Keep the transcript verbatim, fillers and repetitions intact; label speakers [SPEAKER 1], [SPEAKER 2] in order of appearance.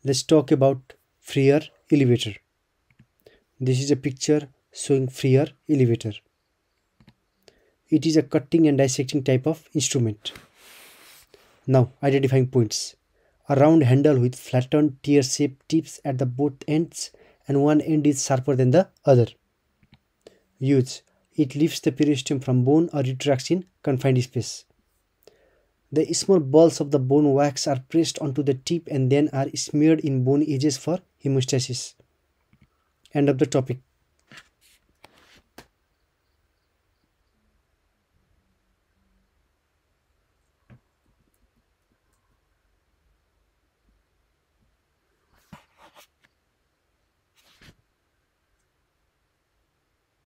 [SPEAKER 1] let's talk about Freer elevator. This is a picture showing Freer elevator. It is a cutting and dissecting type of instrument. Now, identifying points. A round handle with flattened tear-shaped tips at the both ends, and one end is sharper than the other. Use. It lifts the periosteum from bone or retracts in confined space. The small balls of the bone wax are pressed onto the tip and then are smeared in bone edges for hemostasis. End of the topic.